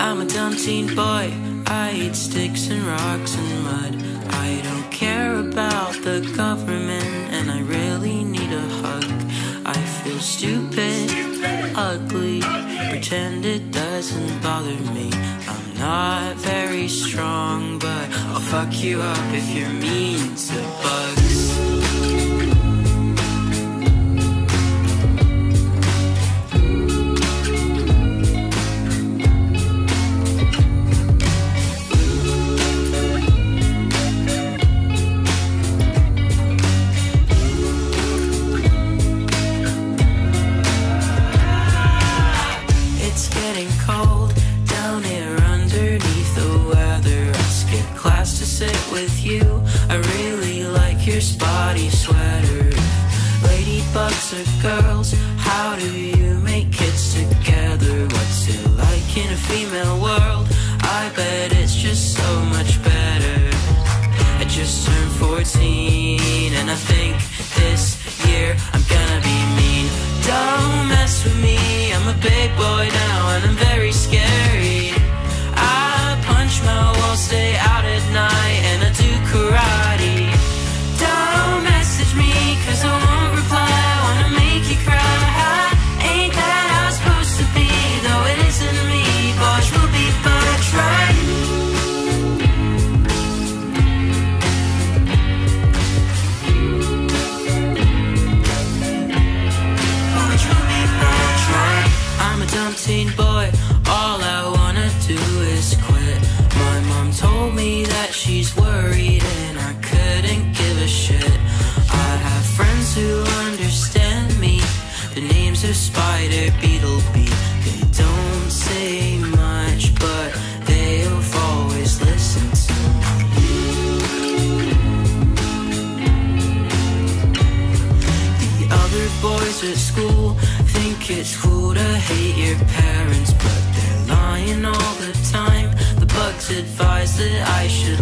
I'm a dumb teen boy, I eat sticks and rocks and mud. I don't care about the government, and I really need a hug. I feel stupid, ugly, pretend it doesn't bother me. I'm not very strong, but I'll fuck you up if you're mean to bugs. With you, I really like your spotty sweater. Ladybugs are girls, how do you make kids together? What's it like in a female world? I bet it's just so much better. I just turned 14, and I think this year I'm gonna be mean. Don't mess with me, I'm a big boy now, and I'm very scary. I punch my walls, stay out at night, and I do karate. Don't message me, cause I won't reply. I wanna make you cry. Ain't that how it's supposed to be? Though it isn't me, boys will be bugs, right? Boys will be bugs, right? I'm a dumb teen boy, all I wanna do is quit. My mom told me that she's worried and I couldn't give a shit. I have friends who understand me. The names are Spider, Beetle, Bee. They don't say much, but they've always listened to me. The other boys at school think it's cool to hate your parents, but they're lying all the time. The bugs advise that I should